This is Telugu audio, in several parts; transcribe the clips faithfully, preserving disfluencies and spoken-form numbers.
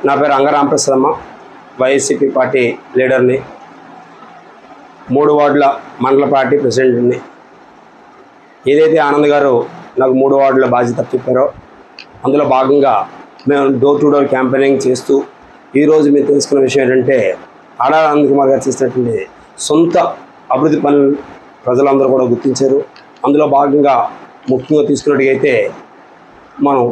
నా పేరు అంగరాంప్రసాదమ్మ, వైఎస్సీపీ పార్టీ లీడర్ని, మూడు వార్డుల మండల పార్టీ ప్రెసిడెంట్ని. ఏదైతే ఆనంద్ గారు నాకు మూడు వార్డుల బాధ్యత చెప్పారో అందులో భాగంగా మేము డోర్ టు డోర్ క్యాంపెయినింగ్ చేస్తూ ఈరోజు మీరు తెలుసుకున్న విషయం ఏంటంటే ఆడారి ఆనంద్ కుమార్ గారు చేసినటువంటి సొంత అభివృద్ధి పనులు ప్రజలందరూ కూడా గుర్తించారు. అందులో భాగంగా ముఖ్యంగా తీసుకున్నట్టుగైతే మనం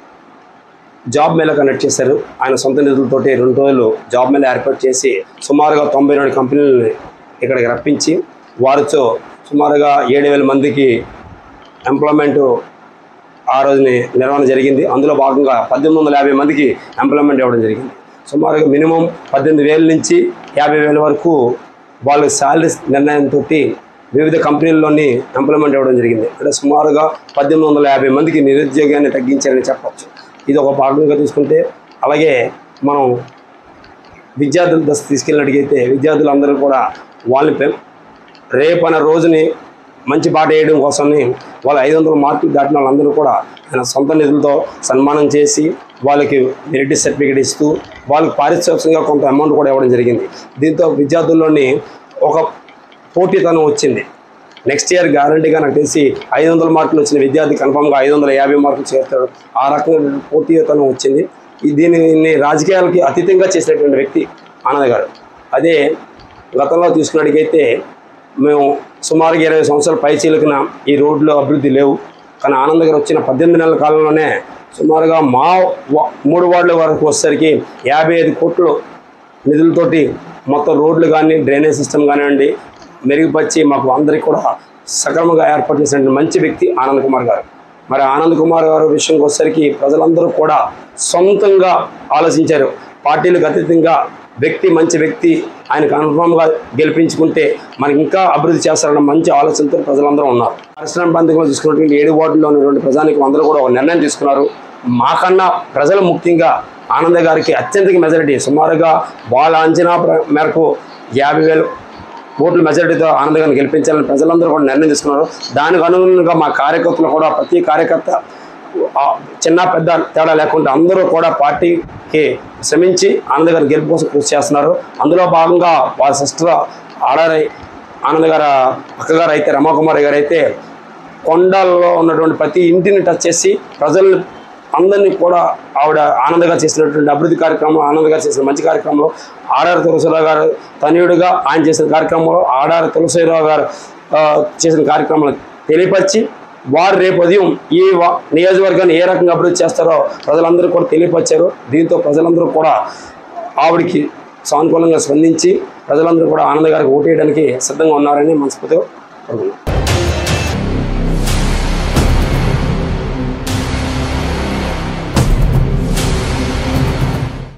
జాబ్ మేళా కండక్ట్ చేశారు. ఆయన సొంత నిధులతోటి రెండు రోజులు జాబ్ మేళా ఏర్పాటు చేసి సుమారుగా తొంభై రెండు కంపెనీలని ఇక్కడికి రప్పించి వారితో సుమారుగా ఏడు వేల మందికి ఎంప్లాయ్మెంటు ఆ రోజుని నిర్వహణ జరిగింది. అందులో భాగంగా పద్దెనిమిది వందల యాభై మందికి ఎంప్లాయ్మెంట్ ఇవ్వడం జరిగింది. సుమారుగా మినిమం పద్దెనిమిది వేల నుంచి యాభై వేల వరకు వాళ్ళ శాలరీస్ నిర్ణయంతో వివిధ కంపెనీల్లోని ఎంప్లాయ్మెంట్ ఇవ్వడం జరిగింది. అంటే సుమారుగా పద్దెనిమిది వందల యాభై మందికి నిరుద్యోగాన్ని తగ్గించారని చెప్పవచ్చు. ఇది ఒక భాగంగా తీసుకుంటే, అలాగే మనం విద్యార్థుల దశ తీసుకెళ్ళినట్టుగైతే విద్యార్థులందరూ కూడా వాళ్ళని రేపు అనే రోజుని మంచి బాట వేయడం కోసమని వాళ్ళ ఐదు వందల మార్కులు దాటిన వాళ్ళందరూ కూడా ఆయన సొంత నిధులతో సన్మానం చేసి వాళ్ళకి మెరిట్ సర్టిఫికేట్ ఇస్తూ వాళ్ళకి పారితోషికంగా కొంత అమౌంట్ కూడా ఇవ్వడం జరిగింది. దీంతో విద్యార్థుల్లోని ఒక పోటీతనం వచ్చింది. నెక్స్ట్ ఇయర్ గ్యారంటీగా నాకు తెలిసి ఐదు వందల మార్కులు వచ్చిన విద్యార్థి కన్ఫామ్గా ఐదు వందల యాభై మార్కులు చేస్తాడు. ఆ రకమైన పోటీతనం వచ్చింది. దీనిని రాజకీయాలకి అతీతంగా చేసినటువంటి వ్యక్తి ఆనంద్ గారు. అదే గతంలో తీసుకున్నట్టుగైతే మేము సుమారుగా ఇరవై సంవత్సరాల పైచీలకున ఈ రోడ్లు అభివృద్ధి లేవు. కానీ ఆనంద్ గారు వచ్చిన పద్దెనిమిది నెలల కాలంలోనే సుమారుగా మా మూడు వార్డుల వరకు వచ్చేసరికి యాభై ఐదు కోట్లు నిధులతోటి మొత్తం రోడ్లు కానీ డ్రైనేజ్ సిస్టమ్ కానివ్వండి మెరుగుపరిచి మాకు అందరికీ కూడా సక్రమంగా ఏర్పాటు చేసిన మంచి వ్యక్తి ఆనంద్ కుమార్ గారు. మరి ఆనంద్ కుమార్ గారు విషయంకి వచ్చేసరికి ప్రజలందరూ కూడా సొంతంగా ఆలోచించారు. పార్టీలకు అతీతంగా వ్యక్తి మంచి వ్యక్తి, ఆయన కన్ఫామ్గా గెలిపించుకుంటే మనకి ఇంకా అభివృద్ధి చేస్తారన్న మంచి ఆలోచనతో ప్రజలందరూ ఉన్నారు. పరిశ్రమ ప్రాంతంలో చూసుకున్నటువంటి ఏడు వార్డుల్లో ఉన్నటువంటి ప్రజానికి అందరూ కూడా ఒక నిర్ణయం తీసుకున్నారు. మాకన్నా ప్రజలు ముఖ్యంగా ఆనంద్ గారికి అత్యంత మెజారిటీ సుమారుగా వాళ్ళ అంచనా మేరకు యాభై వేలు ఓట్ల మెజారిటీతో ఆనంద్ గారిని గెలిపించాలని ప్రజలందరూ కూడా నిర్ణయం తీసుకున్నారు. దానికి అనుగుణంగా మా కార్యకర్తలు కూడా ప్రతి కార్యకర్త చిన్న పెద్ద తేడా లేకుండా అందరూ కూడా పార్టీకి శ్రమించి ఆనంద్ గారి గెలుపు కోసం కృషి చేస్తున్నారు. అందులో భాగంగా వాళ్ళ సిస్టర్ ఆడారి ఆనంద్ గారు అక్కగారు అయితే రమాకుమారి గారు అయితే కొండల్లో ఉన్నటువంటి ప్రతి ఇంటిని టచ్ చేసి ప్రజలు అందరినీ కూడా ఆవిడ ఆనంద్ గారు చేసినటువంటి అభివృద్ధి కార్యక్రమంలో ఆనంద్ గారు చేసిన మంచి కార్యక్రమంలో ఆడారి తులసిరావు గారు తనయుడిగా ఆయన చేసిన కార్యక్రమంలో ఆడారి తులసిరావు గారు చేసిన కార్యక్రమాలు తెలియపరిచి వారు రేపు ఉదయం ఈ నియోజకవర్గాన్ని ఏ రకంగా అభివృద్ధి చేస్తారో ప్రజలందరూ కూడా తెలియపరిచారు. దీంతో ప్రజలందరూ కూడా ఆవిడికి సానుకూలంగా స్పందించి ప్రజలందరూ కూడా ఆనంద్ గారికి ఓటేయడానికి సిద్ధంగా ఉన్నారని మనస్ఫూర్తిగా కోరుకుంటున్నాను.